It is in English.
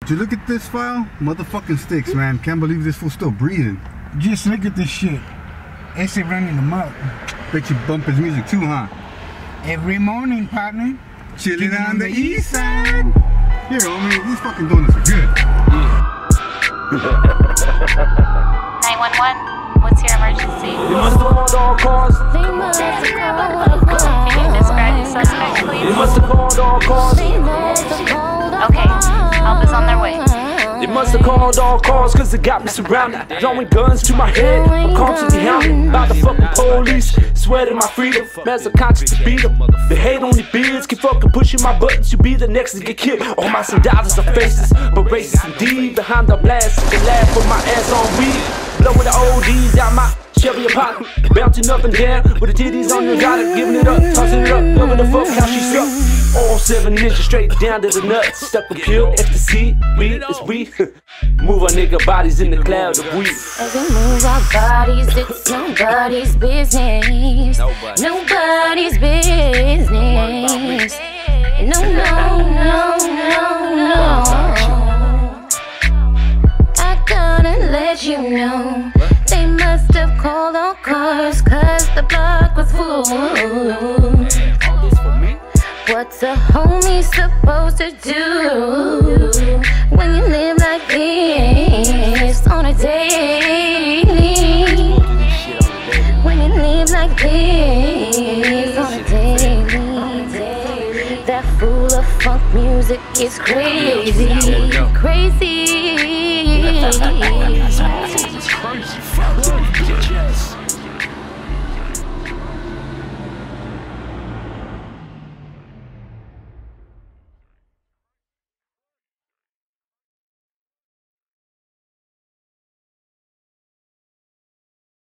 Did you look at this file? Motherfucking sticks, man. Can't believe this fool's still breathing. Just look at this shit. Ese running them up. Bet you bump his music too, huh? Every morning, partner. Chilling on the east side. Here, homie, these fucking donuts are good. 911, what's your emergency? You must have called all cars. Can you describe the suspect, please? You must have called all cars. Okay, help is on their way. They must have called all cars, cause they got me surrounded. Throwing guns to my head, I'm constantly hounded by the fucking police. Sweating my freedom, as a conscience to beat them. They hate on your beards, keep fucking pushing my buttons. You be the next to get killed. All my sandals are faceless, but racist indeed. Behind the blast, they laugh with my ass on weed. Blowing the ODs out my Chevy Impala, bouncing up and down with the titties on the got giving it up, tossing it up, loving the fuck how she suck. All 7 inches straight down to the nuts. Stuck with pure ecstasy, weed is we. Move our nigga bodies in the cloud of weed. As we move our bodies, it's nobody's business. Nobody's business. No, no, no, no, no. I gotta let you know. They must have called all cars, cause the block was full. What's a homie supposed to do when you live like this on a daily? When you live like this on a daily, that fool of funk music is crazy, crazy.